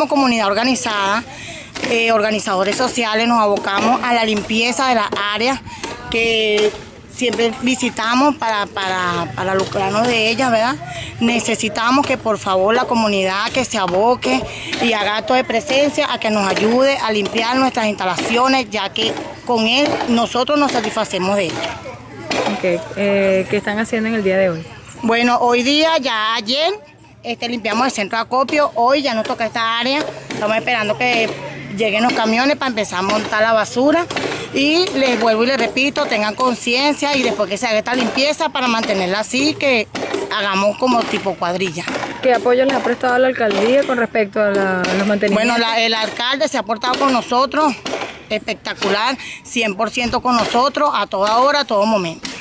como comunidad organizada, organizadores sociales, nos abocamos a la limpieza de las áreas que siempre visitamos para lucrarnos de ellas, ¿verdad? Necesitamos que por favor la comunidad que se aboque y haga acto de presencia a que nos ayude a limpiar nuestras instalaciones, ya que con él nosotros nos satisfacemos de ello. Okay. ¿Qué están haciendo en el día de hoy? Bueno, hoy día, ya ayer, limpiamos el centro de acopio. Hoy ya nos toca esta área. Estamos esperando que lleguen los camiones para empezar a montar la basura. Y les vuelvo y les repito, tengan conciencia y después que se haga esta limpieza para mantenerla así, que hagamos como tipo cuadrilla. ¿Qué apoyo les ha prestado la alcaldía con respecto a los mantenimientos? Bueno, el alcalde se ha portado con nosotros espectacular, 100% con nosotros, a toda hora, a todo momento.